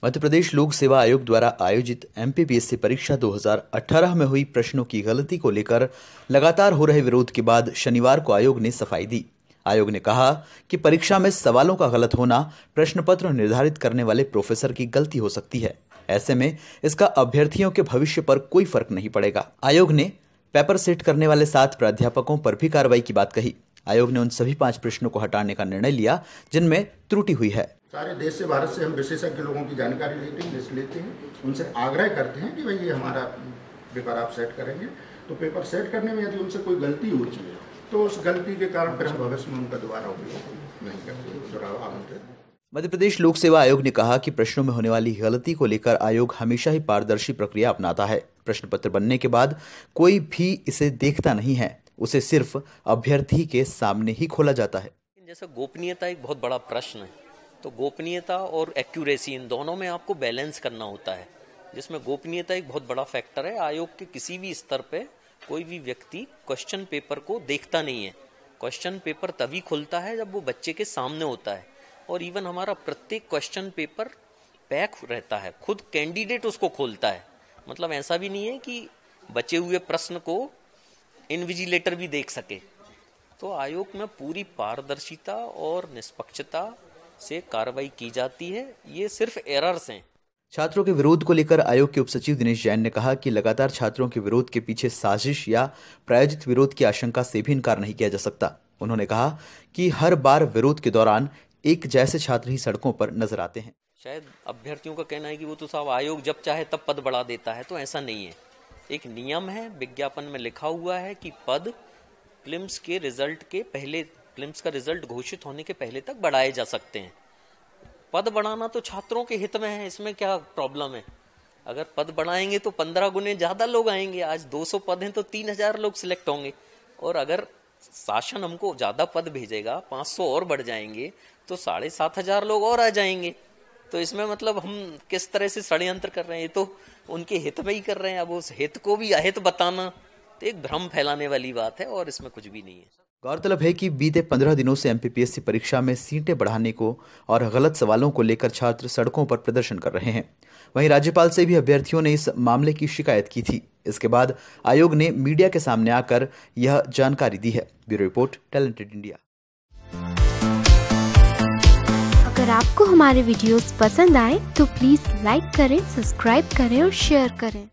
मध्य प्रदेश लोक सेवा आयोग द्वारा आयोजित एमपीपीएससी परीक्षा 2018 में हुई प्रश्नों की गलती को लेकर लगातार हो रहे विरोध के बाद शनिवार को आयोग ने सफाई दी। आयोग ने कहा कि परीक्षा में सवालों का गलत होना प्रश्न पत्र निर्धारित करने वाले प्रोफेसर की गलती हो सकती है। ऐसे में इसका अभ्यर्थियों के भविष्य पर कोई फर्क नहीं पड़ेगा। आयोग ने पेपर सेट करने वाले 7 प्राध्यापकों पर भी कार्रवाई की बात कही। आयोग ने उन सभी 5 प्रश्नों को हटाने का निर्णय लिया जिनमें त्रुटि हुई है। सारे देश से, भारत से हम विशेषज्ञ लोगों की जानकारी लेते हैं, उनसे आग्रह करते हैं कि भाई ये हमारा पेपर आप सेट करेंगे। तो पेपर सेट करने में यदि उनसे कोई गलती होती है तो उस गलती के कारण फिर हम भविष्य में उनका दोबारा उपयोग नहीं करते। मध्य प्रदेश लोक सेवा आयोग ने कहा कि प्रश्नों में होने वाली गलती को लेकर आयोग हमेशा ही पारदर्शी प्रक्रिया अपनाता है। प्रश्न पत्र बनने के बाद कोई भी इसे देखता नहीं है, उसे सिर्फ अभ्यर्थी के सामने ही खोला जाता है। जैसे गोपनीयता एक बहुत बड़ा प्रश्न है, तो गोपनीयता और एक्यूरेसी इन दोनों में आपको बैलेंस करना होता है, जिसमें गोपनीयता एक बहुत बड़ा फैक्टर है। आयोग के किसी भी स्तर पे कोई भी व्यक्ति क्वेश्चन पेपर को देखता नहीं है। क्वेश्चन पेपर तभी खुलता है जब वो बच्चे के सामने होता है, और इवन हमारा प्रत्येक क्वेश्चन पेपर पैक रहता है, खुद कैंडिडेट उसको खोलता है। मतलब ऐसा भी नहीं है कि बचे हुए प्रश्न को इन्विजिलेटर भी देख सके। तो आयोग में पूरी पारदर्शिता और निष्पक्षता से कार्रवाई की जाती है। ये सिर्फ एरर्स हैं। छात्रों के विरोध को लेकर आयोग के उपसचिव दिनेश जैन ने कहा कि लगातार छात्रों के विरोध के पीछे साजिश या प्रायोजित विरोध की आशंका से भी इनकार नहीं किया जा सकता। उन्होंने कहा कि हर बार विरोध के दौरान एक जैसे छात्र ही सड़कों पर नजर आते हैं। शायद अभ्यर्थियों का कहना है कि वो तो साहब आयोग जब चाहे तब पद बढ़ा देता है, तो ऐसा नहीं है। एक नियम है, विज्ञापन में लिखा हुआ है कि पद प्रीलिम्स के रिजल्ट के पहले, प्रीलिम्स का रिजल्ट घोषित होने के पहले तक बढ़ाए जा सकते हैं। पद बढ़ाना तो छात्रों के हित में है, इसमें क्या प्रॉब्लम है। अगर पद बढ़ाएंगे तो 15 गुने ज्यादा लोग आएंगे। आज 200 पद हैं तो 3000 लोग सिलेक्ट होंगे, और अगर शासन हमको ज्यादा पद भेजेगा, 500 और बढ़ जाएंगे, तो 7500 लोग और आ जाएंगे। तो इसमें मतलब हम किस तरह से षड्यंत्र कर रहे हैं, ये तो उनके हित में ही कर रहे हैं। अब उस हित को भी अहित बताना तो एक भ्रम फैलाने वाली बात है, और इसमें कुछ भी नहीं है। गौरतलब है कि बीते 15 दिनों से एमपीपीएससी परीक्षा में सीटें बढ़ाने को और गलत सवालों को लेकर छात्र सड़कों पर प्रदर्शन कर रहे हैं। वहीं राज्यपाल से भी अभ्यर्थियों ने इस मामले की शिकायत की थी। इसके बाद आयोग ने मीडिया के सामने आकर यह जानकारी दी है। Bureau report, talented India. अगर आपको हमारे वीडियोस पसंद आए तो प्लीज लाइक करें, सब्सक्राइब करें और शेयर करें।